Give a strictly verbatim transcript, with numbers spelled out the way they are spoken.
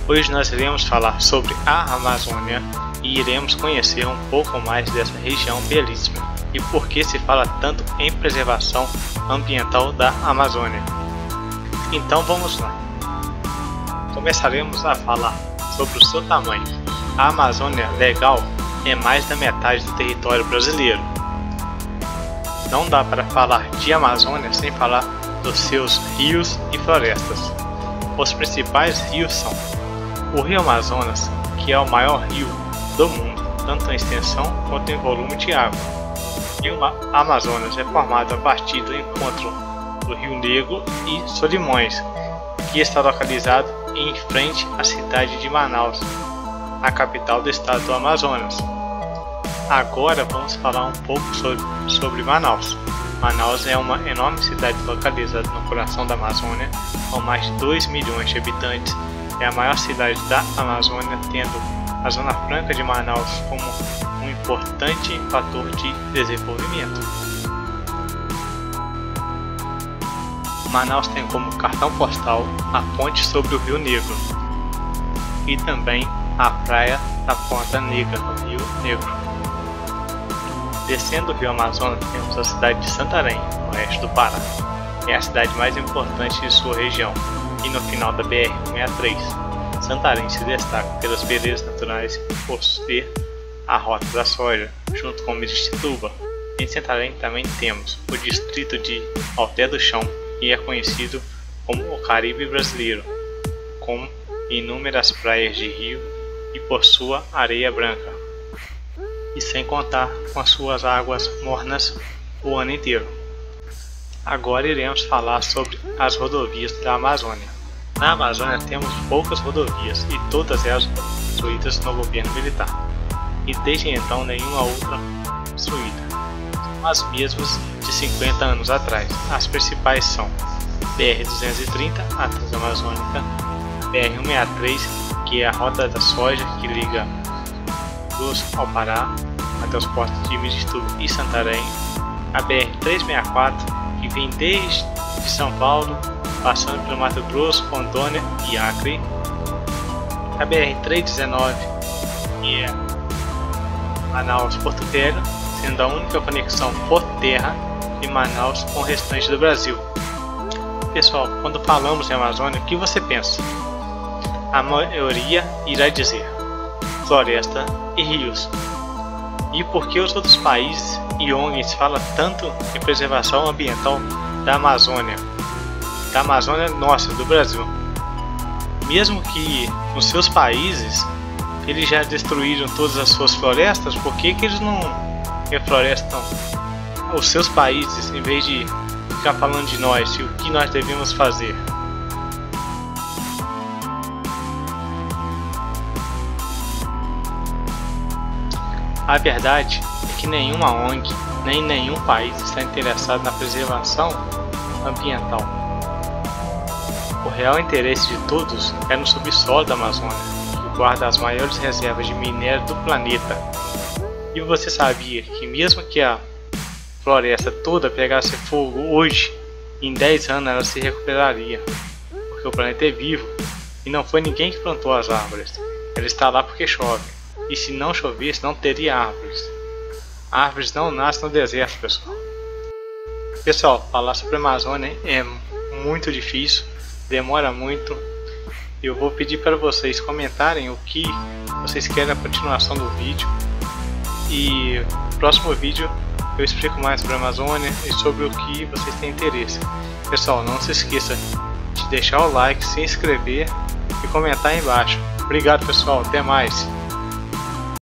Hoje nós iremos falar sobre a Amazônia e iremos conhecer um pouco mais dessa região belíssima e por que se fala tanto em preservação ambiental da Amazônia. Então vamos lá. Começaremos a falar sobre o seu tamanho. A Amazônia legal é mais da metade do território brasileiro. Não dá para falar de Amazônia sem falar dos seus rios e florestas. Os principais rios são o Rio Amazonas, que é o maior rio do mundo, tanto em extensão quanto em volume de água. O Rio Amazonas é formado a partir do encontro do Rio Negro e Solimões, que está localizado em frente à cidade de Manaus, a capital do estado do Amazonas. Agora vamos falar um pouco sobre, sobre Manaus. Manaus é uma enorme cidade localizada no coração da Amazônia, com mais de dois milhões de habitantes. É a maior cidade da Amazônia, tendo a Zona Franca de Manaus como um importante fator de desenvolvimento. Manaus tem como cartão postal a ponte sobre o Rio Negro e também a praia da Ponta Negra, no Rio Negro. Descendo o Rio Amazonas, temos a cidade de Santarém, no oeste do Pará. É a cidade mais importante de sua região e no final da B R cento e sessenta e três. Santarém se destaca pelas belezas naturais e por ser a Rota da Soja, junto com Miritituba. Em Santarém também temos o distrito de Alté do Chão, que é conhecido como o Caribe brasileiro, com inúmeras praias de rio e por sua areia branca, e sem contar com as suas águas mornas o ano inteiro. Agora iremos falar sobre as rodovias da Amazônia. Na Amazônia temos poucas rodovias e todas elas construídas no governo militar, e desde então nenhuma outra construída. São as mesmas de cinquenta anos atrás. As principais são B R duzentos e trinta, a Transamazônica, B R cento e sessenta e três, que é a Rota da Soja, que liga Cruz ao Pará até os portos de Miritituba e Santarém, a B R trezentos e sessenta e quatro, que vem desde São Paulo, passando pelo Mato Grosso, Rondônia e Acre, a B R trezentos e dezenove, que é Manaus-Porto Velho, sendo a única conexão por terra de Manaus com o restante do Brasil. Pessoal, quando falamos em Amazônia, o que você pensa? A maioria irá dizer floresta e rios. E por que os outros países e O N Gs falam tanto em preservação ambiental da Amazônia? Da Amazônia nossa, do Brasil. Mesmo que nos seus países eles já destruíram todas as suas florestas, por que, que eles não reflorestam os seus países em vez de ficar falando de nós e o que nós devemos fazer? A verdade é que nenhuma O N G nem nenhum país está interessado na preservação ambiental. O real interesse de todos é no subsolo da Amazônia, que guarda as maiores reservas de minério do planeta. E você sabia que mesmo que a floresta toda pegasse fogo hoje, em dez anos ela se recuperaria, porque o planeta é vivo e não foi ninguém que plantou as árvores. Ela está lá porque chove. E se não chovesse, não teria árvores. Árvores não nascem no deserto, pessoal. Pessoal, falar sobre a Amazônia é muito difícil, demora muito. Eu vou pedir para vocês comentarem o que vocês querem na continuação do vídeo. E no próximo vídeo eu explico mais sobre a Amazônia e sobre o que vocês têm interesse. Pessoal, não se esqueça de deixar o like, se inscrever e comentar aí embaixo. Obrigado, pessoal, até mais.